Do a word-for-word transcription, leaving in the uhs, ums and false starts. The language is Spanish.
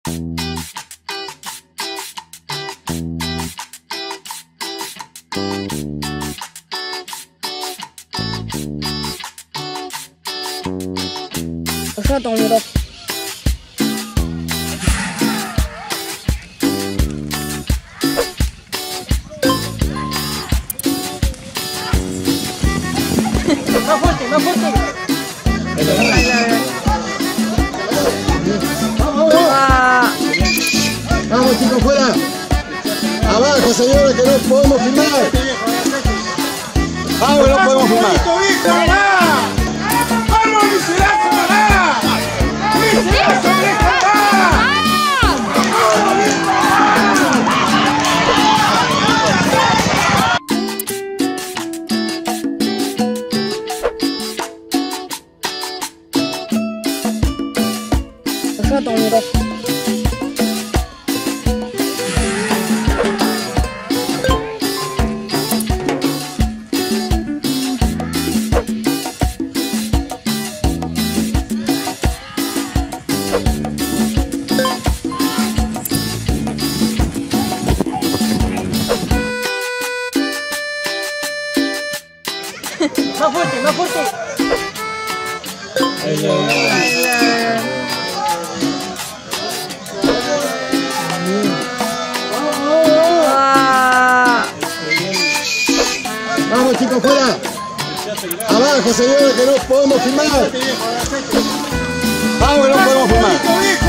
Allá tengo miró. Más fuerte, más fuerte. Vamos, vamos. Vamos, chicos, fuera. Abajo, señores, que no podemos filmar. Vamos, no podemos filmar. ¡Vamos, miserazo, pará! ¡Miserazo, vieja, pará! Allá tengo miró. Más fuerte, más fuerte. Vamos, chicos, fuera. Abajo, señores, que no podemos filmar. Vamos, no podemos filmar.